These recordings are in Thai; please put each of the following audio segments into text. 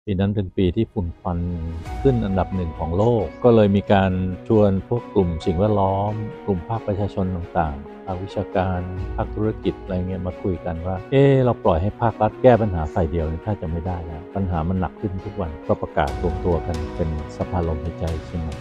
ปีนั้นเป็นปีที่ฝุ่นควันขึ้นอันดับหนึ่งของโลกก็เลยมีการชวนพวกกลุ่มสิ่งแวดล้อมกลุ่มภาคประชาชนต่างๆภาควิชาการภาคธุรกิจอะไรเงี้ยมาคุยกันว่าเราปล่อยให้ภาครัฐแก้ปัญหาฝ่ายเดียวถ้าจะไม่ได้แล้วปัญหามันหนักขึ้นทุกวันก็ประกาศรวมตัวกันเป็นสภาลมหายใจเชียงใหม่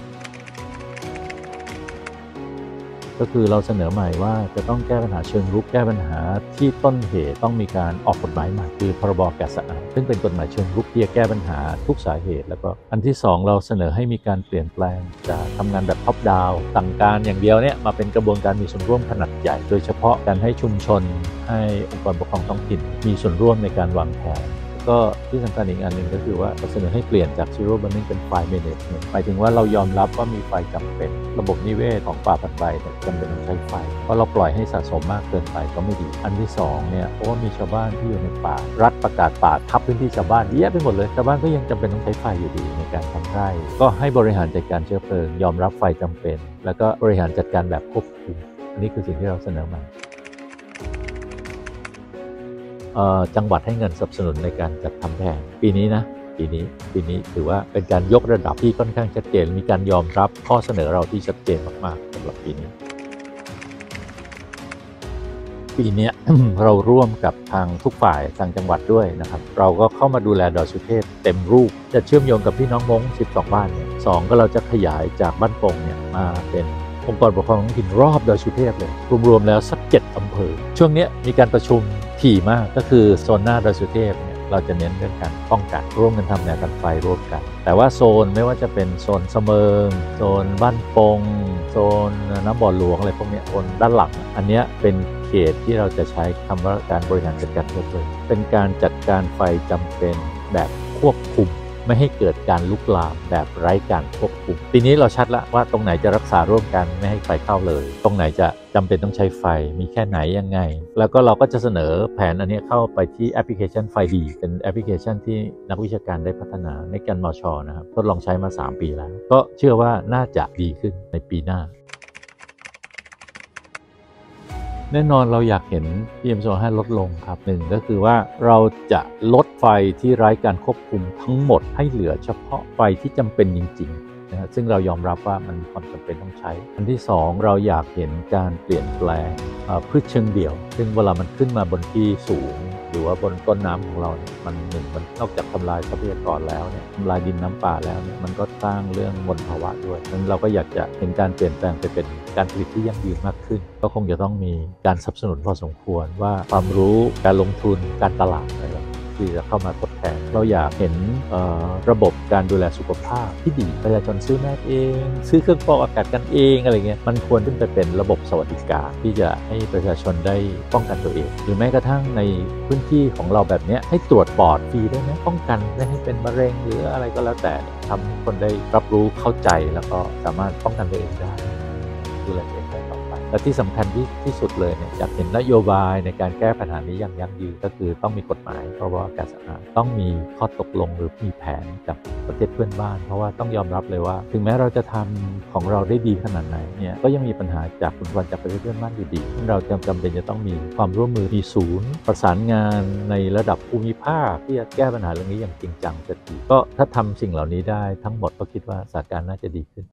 ก็คือเราเสนอใหม่ว่าจะต้องแก้ปัญหาเชิงรุกแก้ปัญหาที่ต้นเหตุต้องมีการออกกฎหมายใหม่คือพรบแก๊สสะอาดซึ่งเป็นกฎหมายเชิงรุกที่จะแก้ปัญหาทุกสาเหตุแล้วก็อันที่2เราเสนอให้มีการเปลี่ยนแปลงจากทำงานแบบท็อปดาวน์สั่งการอย่างเดียวเนี่ยมาเป็นกระบวนการมีส่วนร่วมขนาดใหญ่โดยเฉพาะการให้ชุมชนให้องค์กรปกครองท้องถิ่นมีส่วนร่วมในการวางแผนก็ที่สำคัญอีกอันหนึ่งก็คือว่าเราเสนอให้เปลี่ยนจาก Zero Burning เป็น Fire Management หมายถึงว่าเรายอมรับว่ามีไฟจำเป็นระบบนิเวศของป่าพันธุ์ใบจำเป็นต้องใช้ไฟเพราะเราปล่อยให้สะสมมากเกินไปก็ไม่ดีอันที่2เนี่ยเพราะว่ามีชาวบ้านที่อยู่ในป่ารัฐประกาศป่าทับพื้นที่ชาวบ้านเยอะไปหมดเลยชาวบ้านก็ยังจำเป็นต้องใช้ไฟอยู่ดีในการทำไร่ก็ให้บริหารจัดการเชื้อเพลิงยอมรับไฟจำเป็นแล้วก็บริหารจัดการแบบควบคุมอันนี้คือสิ่งที่เราเสนอมาจังหวัดให้เงินสนับสนุนในการจัดทำแผนปีนี้ถือว่าเป็นการยกระดับที่ค่อนข้างชัดเจนมีการยอมรับข้อเสนอเราที่ชัดเจนมากๆสำหรับปีนี้ เราร่วมกับทางทุกฝ่ายทางจังหวัดด้วยนะครับเราก็เข้ามาดูแลดอยสุเทพเต็มรูปจะเชื่อมโยงกับพี่น้องม้ง12บ้านเนี่ย2ก็เราจะขยายจากบ้านโป่งเนี่ยมาเป็นองค์กรปกครองท้องถิ่นรอบดอยสุเทพเลยรวมๆแล้วสัก7อำเภอช่วงนี้มีการประชุมถี่มากก็คือโซนหน้าดอยสุเทพเนี่ยเราจะเน้นเรื่องการป้องกันร่วมกันทำแนวกันไฟร่วมกันแต่ว่าโซนไม่ว่าจะเป็นโซนเสมิงโซนบ้านปงโซนน้ำบ่อหลวงอะไรพวกนี้โซนด้านหลังอันนี้เป็นเขตที่เราจะใช้คำว่าการบริหารจัดการเชื้อเพลิงเป็นการจัดการไฟจำเป็นแบบควบคุมไม่ให้เกิดการลุกลามแบบไร้การควบคุมปีนี้เราชัดแล้วว่าตรงไหนจะรักษาร่วมกันไม่ให้ไฟเข้าเลยตรงไหนจะจำเป็นต้องใช้ไฟมีแค่ไหนยังไงแล้วก็เราก็จะเสนอแผนอันนี้เข้าไปที่แอปพลิเคชันไฟดีเป็นแอปพลิเคชันที่นักวิชาการได้พัฒนาในการมช.นะครับทดลองใช้มา3 ปีแล้วก็เชื่อว่าน่าจะดีขึ้นในปีหน้าแน่นอนเราอยากเห็น PM2.5 ลดลงครับ1ก็คือว่าเราจะลดไฟที่ไร้การควบคุมทั้งหมดให้เหลือเฉพาะไฟที่จำเป็นจริงๆนะซึ่งเรายอมรับว่ามันมีความจำเป็นต้องใช้อันที่2เราอยากเห็นการเปลี่ยนแปลงพืชเชิงเดี่ยวซึ่งเวลามันขึ้นมาบนที่สูงหรือว่าบนต้นน้ำของเราเนี่ยมันนอกจากทำลายทรัพยากรแล้วเนี่ยทำลายดินน้ำป่าแล้วเนี่ยมันก็สร้างเรื่องมลภาวะด้วยนั้นเราก็อยากจะเห็นการเปลี่ยนแปลงไปเป็นการผลิตที่ยั่งยืนมากขึ้นก็คงจะต้องมีการสนับสนุนพอสมควรว่าความรู้การลงทุนการตลาดอะไรที่จะเข้ามาทดแทนเราอยากเห็นระบบการดูแลสุขภาพที่ดีประชาชนซื้อแมสเองซื้อเครื่องฟอกอากาศกันเองอะไรเงี้ยมันควรขึ้นไปเป็นระบบสวัสดิการที่จะให้ประชาชนได้ป้องกันตัวเองหรือแม้กระทั่งในพื้นที่ของเราแบบนี้ให้ตรวจปอดฟรีได้ไหมป้องกันไม่ให้เป็นมะเร็งหรืออะไรก็แล้วแต่ทำให้คนได้รับรู้เข้าใจแล้วก็สามารถป้องกันตัวเองได้ดูแลตัวเองได้ต่อไปและที่สำคัญที่สุดเลยเนี่ยอยากเห็นนโยบายในการแก้ปัญหานี้อย่างยั่งยืนก็คือต้องมีกฎหมายพรบอากาศสะอาดต้องมีข้อตกลงหรือมีแผนกับประเทศเพื่อนบ้านเพราะว่าต้องยอมรับเลยว่าถึงแม้เราจะทำของเราได้ดีขนาดไหนเนี่ยก็ยังมีปัญหาจากฝุ่นควันจากประเทศเพื่อนบ้านอยู่ดีเราจำเป็นจะต้องมีความร่วมมือมีศูนย์ประสานงานในระดับภูมิภาคที่จะแก้ปัญหาเรื่องนี้อย่างจริงจังสักทีก็ถ้าทำสิ่งเหล่านี้ได้ทั้งหมดก็คิดว่าสถานการณ์น่าจะดีขึ้น